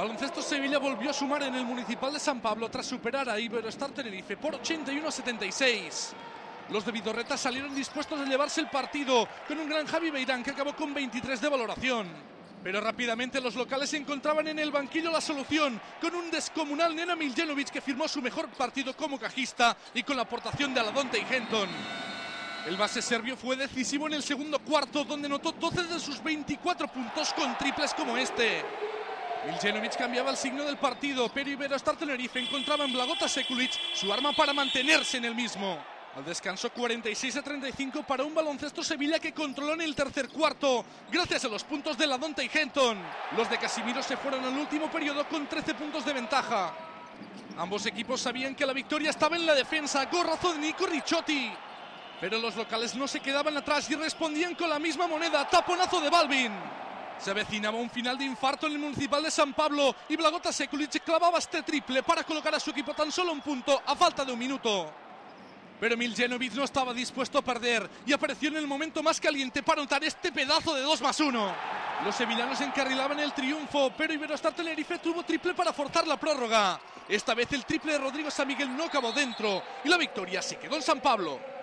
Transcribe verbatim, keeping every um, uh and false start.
Baloncesto Sevilla volvió a sumar en el Municipal de San Pablo tras superar a Iberostar Tenerife por ochenta y uno a setenta y seis. Los de Vidorreta salieron dispuestos a llevarse el partido con un gran Javi Beirán que acabó con veintitrés de valoración. Pero rápidamente los locales encontraban en el banquillo la solución con un descomunal Nena Miljenovic que firmó su mejor partido como cajista y con la aportación de Aladonte y Henton. El base serbio fue decisivo en el segundo cuarto donde anotó doce de sus veinticuatro puntos con triples como este. Miljenovic cambiaba el signo del partido, pero Iberostar Tenerife encontraba en Blagota Sekulic su arma para mantenerse en el mismo. Al descanso cuarenta y seis a treinta y cinco para un Baloncesto Sevilla que controló en el tercer cuarto, gracias a los puntos de Aladonte y Henton. Los de Casimiro se fueron al último periodo con trece puntos de ventaja. Ambos equipos sabían que la victoria estaba en la defensa, gorrazo de Nico Ricciotti. Pero los locales no se quedaban atrás y respondían con la misma moneda, taponazo de Balvin. Se avecinaba un final de infarto en el Municipal de San Pablo y Blagota Sekulic clavaba este triple para colocar a su equipo tan solo un punto a falta de un minuto. Pero Miljenovic no estaba dispuesto a perder y apareció en el momento más caliente para anotar este pedazo de dos más uno. Los sevillanos encarrilaban el triunfo, pero Iberostar Tenerife tuvo triple para forzar la prórroga. Esta vez el triple de Rodrigo San Miguel no acabó dentro y la victoria se quedó en San Pablo.